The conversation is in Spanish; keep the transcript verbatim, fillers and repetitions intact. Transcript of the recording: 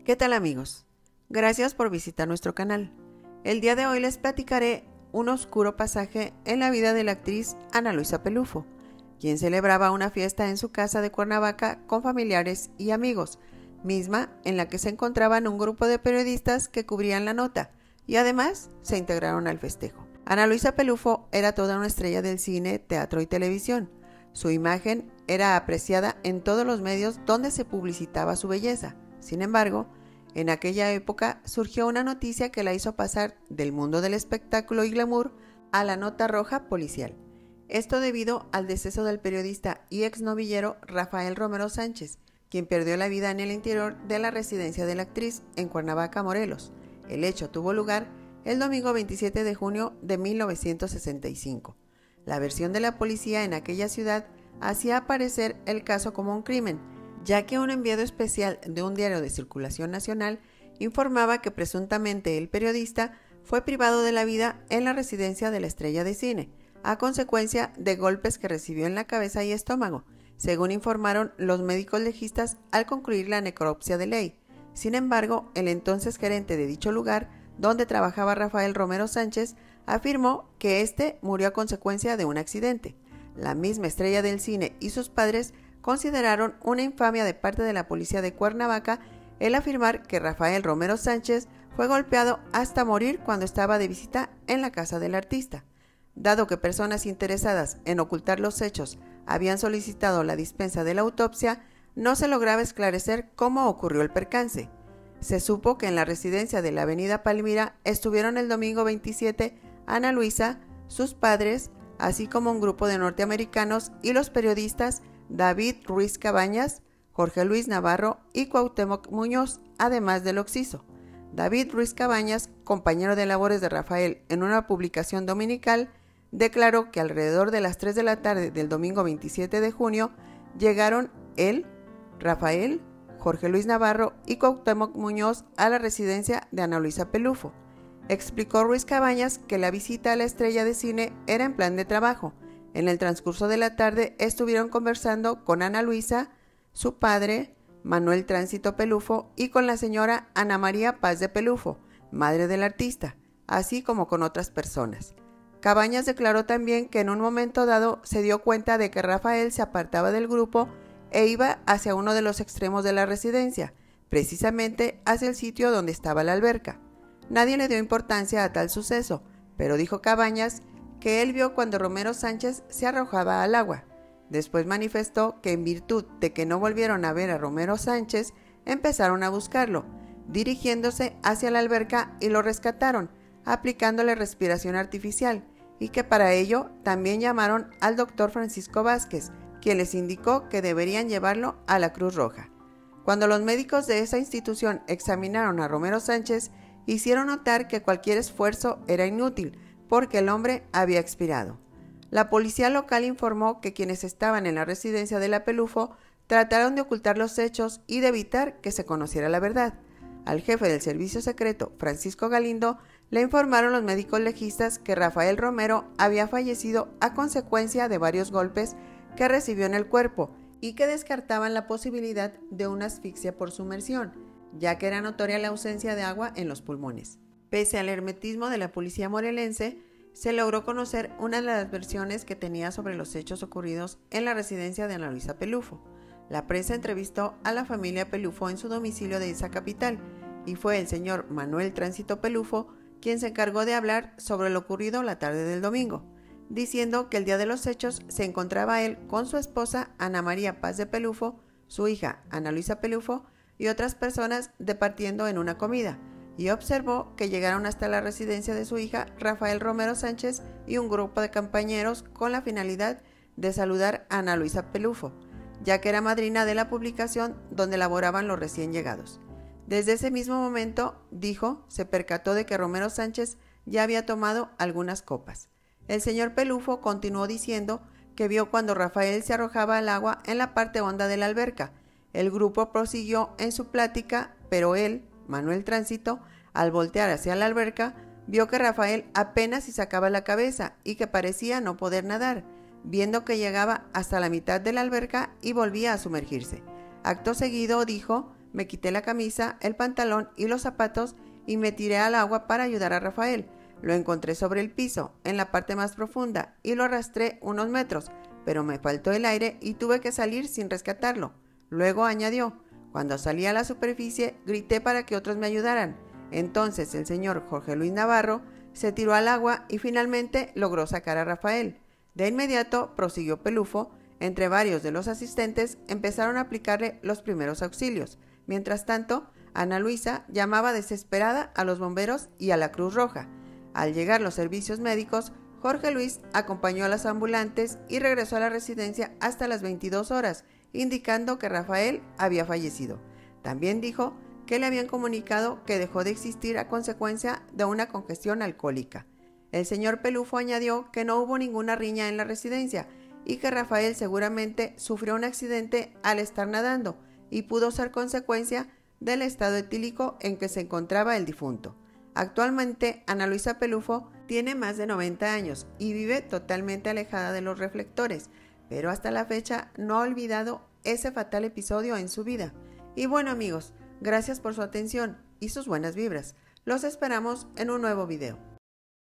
¿Qué tal amigos? Gracias por visitar nuestro canal. El día de hoy les platicaré un oscuro pasaje en la vida de la actriz Ana Luisa Pelufo, quien celebraba una fiesta en su casa de Cuernavaca con familiares y amigos, misma en la que se encontraban un grupo de periodistas que cubrían la nota y además se integraron al festejo. Ana Luisa Pelufo era toda una estrella del cine, teatro y televisión. Su imagen era apreciada en todos los medios donde se publicitaba su belleza. Sin embargo, en aquella época surgió una noticia que la hizo pasar del mundo del espectáculo y glamour a la nota roja policial. Esto debido al deceso del periodista y exnovillero Rafael Romero Sánchez, quien perdió la vida en el interior de la residencia de la actriz en Cuernavaca, Morelos. El hecho tuvo lugar el domingo veintisiete de junio de mil novecientos sesenta y cinco. La versión de la policía en aquella ciudad hacía aparecer el caso como un crimen, ya que un enviado especial de un diario de circulación nacional informaba que presuntamente el periodista fue privado de la vida en la residencia de la estrella de cine, a consecuencia de golpes que recibió en la cabeza y estómago, según informaron los médicos legistas al concluir la necropsia de ley. Sin embargo, el entonces gerente de dicho lugar, donde trabajaba Rafael Romero Sánchez, afirmó que este murió a consecuencia de un accidente. La misma estrella del cine y sus padres consideraron una infamia de parte de la policía de Cuernavaca el afirmar que Rafael Romero Sánchez fue golpeado hasta morir cuando estaba de visita en la casa del artista. Dado que personas interesadas en ocultar los hechos habían solicitado la dispensa de la autopsia, no se lograba esclarecer cómo ocurrió el percance. Se supo que en la residencia de la avenida Palmira estuvieron el domingo veintisiete Ana Luisa, sus padres, así como un grupo de norteamericanos y los periodistas David Ruiz Cabañas, Jorge Luis Navarro y Cuauhtémoc Muñoz, además del occiso. David Ruiz Cabañas, compañero de labores de Rafael en una publicación dominical, declaró que alrededor de las tres de la tarde del domingo veintisiete de junio llegaron él, Rafael, Jorge Luis Navarro y Cuauhtémoc Muñoz a la residencia de Ana Luisa Pelufo. Explicó Ruiz Cabañas que la visita a la estrella de cine era en plan de trabajo. En el transcurso de la tarde estuvieron conversando con Ana Luisa, su padre, Manuel Tránsito Pelufo, y con la señora Ana María Paz de Pelufo, madre del artista, así como con otras personas. Cabañas declaró también que en un momento dado se dio cuenta de que Rafael se apartaba del grupo e iba hacia uno de los extremos de la residencia, precisamente hacia el sitio donde estaba la alberca. Nadie le dio importancia a tal suceso, pero dijo Cabañas que él vio cuando Romero Sánchez se arrojaba al agua. Después manifestó que en virtud de que no volvieron a ver a Romero Sánchez, empezaron a buscarlo, dirigiéndose hacia la alberca y lo rescataron, aplicándole respiración artificial, y que para ello también llamaron al doctor Francisco Vázquez, quien les indicó que deberían llevarlo a la Cruz Roja. Cuando los médicos de esa institución examinaron a Romero Sánchez, hicieron notar que cualquier esfuerzo era inútil, porque el hombre había expirado. La policía local informó que quienes estaban en la residencia de la Pelufo trataron de ocultar los hechos y de evitar que se conociera la verdad. Al jefe del servicio secreto, Francisco Galindo, le informaron los médicos legistas que Rafael Romero había fallecido a consecuencia de varios golpes que recibió en el cuerpo y que descartaban la posibilidad de una asfixia por sumersión, ya que era notoria la ausencia de agua en los pulmones. Pese al hermetismo de la policía morelense, se logró conocer una de las versiones que tenía sobre los hechos ocurridos en la residencia de Ana Luisa Pelufo. La prensa entrevistó a la familia Pelufo en su domicilio de esa capital, y fue el señor Manuel Tránsito Pelufo quien se encargó de hablar sobre lo ocurrido la tarde del domingo, diciendo que el día de los hechos se encontraba él con su esposa Ana María Paz de Pelufo, su hija Ana Luisa Pelufo y otras personas departiendo en una comida, y observó que llegaron hasta la residencia de su hija Rafael Romero Sánchez y un grupo de compañeros con la finalidad de saludar a Ana Luisa Pelufo, ya que era madrina de la publicación donde laboraban los recién llegados. Desde ese mismo momento, dijo, se percató de que Romero Sánchez ya había tomado algunas copas. El señor Pelufo continuó diciendo que vio cuando Rafael se arrojaba al agua en la parte honda de la alberca. El grupo prosiguió en su plática, pero él, Manuel Tránsito, al voltear hacia la alberca, vio que Rafael apenas si sacaba la cabeza y que parecía no poder nadar, viendo que llegaba hasta la mitad de la alberca y volvía a sumergirse. Acto seguido, dijo, me quité la camisa, el pantalón y los zapatos y me tiré al agua para ayudar a Rafael. Lo encontré sobre el piso, en la parte más profunda, y lo arrastré unos metros, pero me faltó el aire y tuve que salir sin rescatarlo. Luego añadió: cuando salí a la superficie, grité para que otros me ayudaran. Entonces el señor Jorge Luis Navarro se tiró al agua y finalmente logró sacar a Rafael. De inmediato, prosiguió Pelufo, entre varios de los asistentes empezaron a aplicarle los primeros auxilios. Mientras tanto, Ana Luisa llamaba desesperada a los bomberos y a la Cruz Roja. Al llegar los servicios médicos, Jorge Luis acompañó a las ambulantes y regresó a la residencia hasta las veintidós horas, indicando que Rafael había fallecido. También dijo que le habían comunicado que dejó de existir a consecuencia de una congestión alcohólica. El señor Pelufo añadió que no hubo ninguna riña en la residencia y que Rafael seguramente sufrió un accidente al estar nadando y pudo ser consecuencia del estado etílico en que se encontraba el difunto. Actualmente, Ana Luisa Pelufo tiene más de noventa años y vive totalmente alejada de los reflectores, pero hasta la fecha no ha olvidado ese fatal episodio en su vida. Y bueno amigos, gracias por su atención y sus buenas vibras. Los esperamos en un nuevo video.